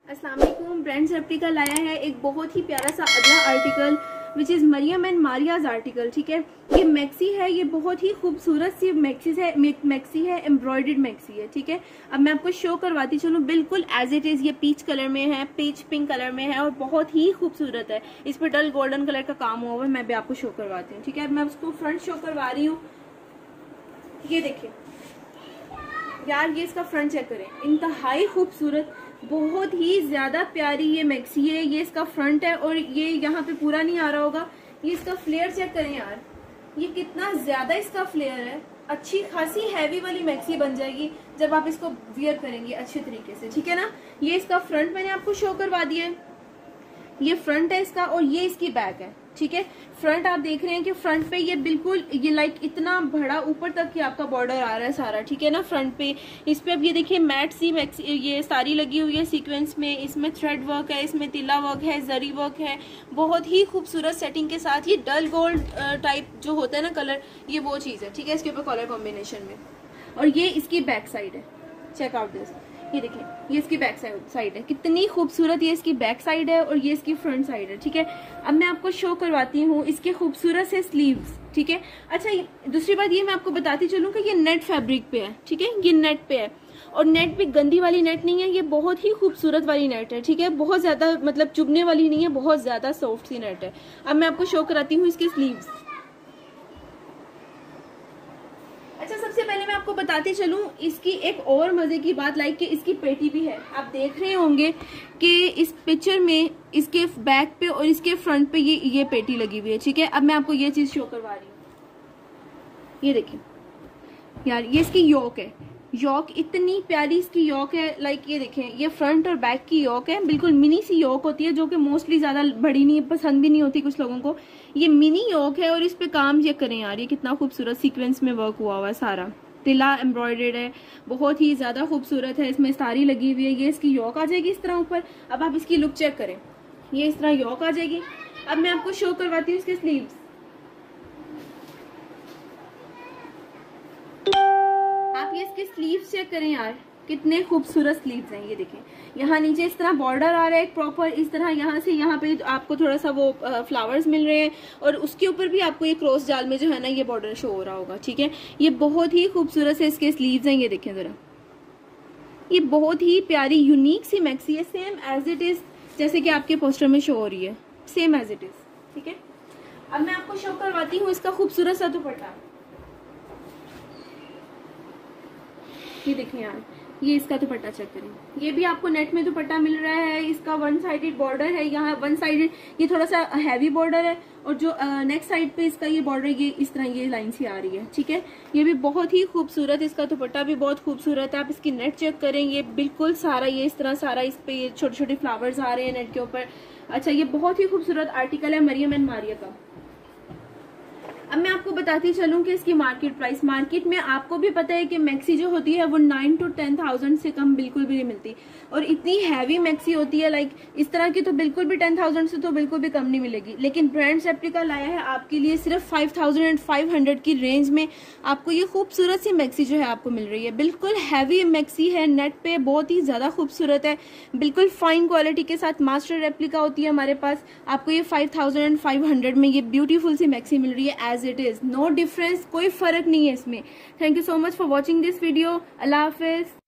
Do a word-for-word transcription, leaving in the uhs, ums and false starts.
अस्सलाम वालेकुम। Brands replica लाया है एक बहुत ही प्यारा सा अगला article which is Mariyam and Maria's article. ठीक है, ये मैक्सी है, ये बहुत ही खूबसूरत सी मैक्सी है मैक्सी है एम्ब्रॉयडर्ड मैक्सी है। ठीक है, अब मैं आपको शो करवाती चलूँ बिल्कुल एज इट इज़। ये पीच कलर में है, पीच पिंक कलर में है और बहुत ही खूबसूरत है। इस पर डल गोल्डन कलर का काम हुआ है, मैं भी आपको शो करवाती हूँ। ठीक है, मैं उसको फ्रंट शो करवा रही हूँ। ये देखिए यार, ये इसका फ्रंट चेक करें, इंतहाई खूबसूरत, बहुत ही ज्यादा प्यारी ये मैक्सी है। ये इसका फ्रंट है और ये यहाँ पे पूरा नहीं आ रहा होगा। ये इसका फ्लेयर चेक करें यार, ये कितना ज्यादा इसका फ्लेयर है। अच्छी खासी हैवी वाली मैक्सी बन जाएगी जब आप इसको वियर करेंगे अच्छे तरीके से। ठीक है ना, ये इसका फ्रंट मैंने आपको शो करवा दिया है। ये फ्रंट है इसका और ये इसकी बैक है। ठीक है, फ्रंट आप देख रहे हैं कि फ्रंट पे ये बिल्कुल ये लाइक इतना बड़ा ऊपर तक कि आपका बॉर्डर आ रहा है सारा। ठीक है ना, फ्रंट पे इस पे अब ये देखिए मैट सी मैक्सी ये सारी लगी हुई है सीक्वेंस में। इसमें थ्रेड वर्क है, इसमें तिल्ला वर्क है, जरी वर्क है, बहुत ही खूबसूरत सेटिंग के साथ। ये डल गोल्ड टाइप जो होता है ना कलर, ये वो चीज है। ठीक है, इसके ऊपर कलर कॉम्बिनेशन में। और ये इसकी बैक साइड है, चेक आउट दिस। ये देखिए, ये इसकी बैक साइड है, कितनी खूबसूरत ये इसकी बैक साइड है और ये इसकी फ्रंट साइड है। ठीक है, अब मैं आपको शो करवाती हूँ इसके खूबसूरत से स्लीव्स। ठीक है, अच्छा दूसरी बात ये मैं आपको बताती चलूँ कि ये नेट फैब्रिक पे है। ठीक है, ये नेट पे है और नेट भी गंदी वाली नेट नहीं है, ये बहुत ही खूबसूरत वाली नेट है। ठीक है, बहुत ज्यादा मतलब चुभने वाली नहीं है, बहुत ज्यादा सॉफ्ट सी नेट है। अब मैं आपको शो कराती हूँ इसकी स्लीव्स। अच्छा, सबसे पहले मैं आपको बताते चलूं इसकी एक और मजे की बात, लाइक कि इसकी पेटी भी है। आप देख रहे होंगे कि इस पिक्चर में इसके बैक पे और इसके फ्रंट पे ये ये पेटी लगी हुई है। ठीक है, अब मैं आपको ये चीज शो करवा रही हूँ। ये देखिए यार, ये इसकी योक है। योक इतनी प्यारी इसकी योक है, लाइक ये देखें, ये फ्रंट और बैक की योक है। बिल्कुल मिनी सी योक होती है जो कि मोस्टली ज्यादा बड़ी नहीं पसंद भी नहीं होती कुछ लोगों को। ये मिनी योक है और इस पे काम ये करें यार, ये कितना खूबसूरत सीक्वेंस में वर्क हुआ हुआ है सारा। तिला एम्ब्रॉयडर्ड है, बहुत ही ज्यादा खूबसूरत है। इसमें सारी लगी हुई है। ये इसकी योक आ जाएगी इस तरह ऊपर। अब आप इसकी लुक चेक करें, ये इस तरह योक आ जाएगी। अब मैं आपको शो करवाती हूँ इसके स्लीव्स। आप ये इसके स्लीव्स चेक करें यार, कितने खूबसूरत स्लीव्स हैं। ये देखें, यहाँ नीचे इस तरह बॉर्डर आ रहा है प्रॉपर, इस तरह यहाँ से यहाँ पे आपको थोड़ा सा वो फ्लावर्स मिल रहे हैं और उसके ऊपर भी आपको ये क्रॉस जाल में जो है ना ये बॉर्डर शो हो रहा होगा। ठीक है, ये बहुत ही खूबसूरत से इसके स्लीव्स हैं। ये देखें जरा, ये बहुत ही प्यारी यूनिक सी मैक्सी है, सेम एज इट इज जैसे कि आपके पोस्टर में शो हो रही है, सेम एज इट इज। ठीक है, अब मैं आपको शो करवाती हूँ इसका खूबसूरत सा दुपट्टा। ये देखें यार, ये इसका दुपट्टा चेक करें, ये भी आपको नेट में दुपट्टा मिल रहा है। इसका वन साइडेड बॉर्डर है, यहाँ वन साइडेड ये थोड़ा सा हैवी बॉर्डर है और जो नेक्स्ट साइड पे इसका ये बॉर्डर ये इस तरह ये लाइन सी आ रही है। ठीक है, ये भी बहुत ही खूबसूरत, इसका दुपट्टा भी बहुत खूबसूरत है। आप इसकी नेट चेक करें, ये बिल्कुल सारा ये इस तरह सारा इस पे ये छोटे छोटे फ्लावर्स आ रहे हैं नेट के ऊपर। अच्छा, ये बहुत ही खूबसूरत आर्टिकल है मरियम एंड मारिया का। अब मैं आपको बताती चलूं कि इसकी मार्केट प्राइस, मार्केट में आपको भी पता है कि मैक्सी जो होती है वो नाइन टू टेन थाउजेंड से कम बिल्कुल भी नहीं मिलती और इतनी हैवी मैक्सी होती है लाइक इस तरह की तो बिल्कुल भी टेन थाउजेंड से तो बिल्कुल भी कम नहीं मिलेगी। लेकिन ब्रांड्स रेप्लिका लाया है आपके लिए सिर्फ five thousand and five hundred की रेंज में आपको ये खूबसूरत सी मैक्सी जो है आपको मिल रही है। बिल्कुल हैवी मैक्सी है, नेट पे बहुत ही ज्यादा खूबसूरत है, बिल्कुल फाइन क्वालिटी के साथ मास्टर रेप्लिका होती है हमारे पास। आपको ये five thousand and five hundred में ये ब्यूटीफुल सी मैक्सी मिल रही है। As it is, no difference, कोई फर्क नहीं है इसमें। Thank you so much for watching this video. अल्लाह हाफिज।